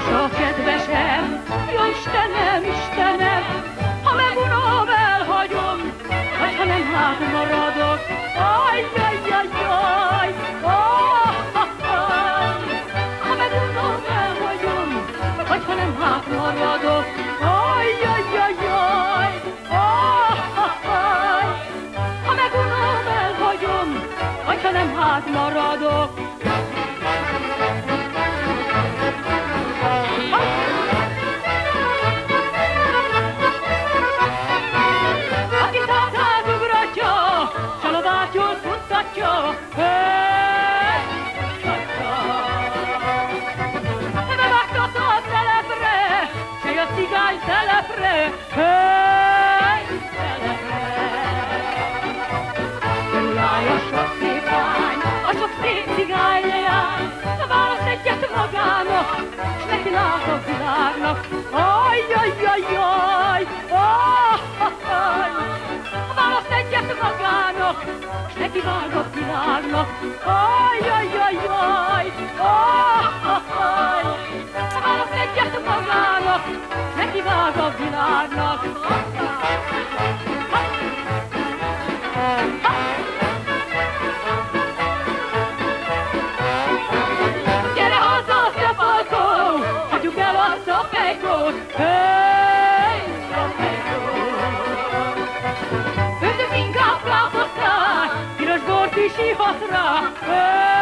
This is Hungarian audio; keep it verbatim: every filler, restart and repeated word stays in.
Sosa kedvesem, jó Istenem, Istenem, ha megunom, elhagyom, vagy ha nem, hát maradok. Aj, aj, aj, aj, oh, ha, ha. Ha megunom, elhagyom, vagy ha nem, hát maradok. Aj, aj, aj, aj, oh, ha, ha. Ha megunom, elhagyom, vagy ha nem, hát maradok. Cigány telepre, hey, telepre. Körülállj a sok szép lány, a sok szép cigány leány, válasz egyet magának, s neki lát a világnak. Aj, aj, aj, aj, oh, oh, válasz egyet magának, s neki vág a világnak. Aj, aj, aj, aj, oh, oh, válasz egyet magának, neki vág a világnak. Gyere haza, szapalkó, hagyjuk el a szapejkót. Hey, szapejkót! Öntöd inkább lábot rá, piros bort is ihat rá. Hey,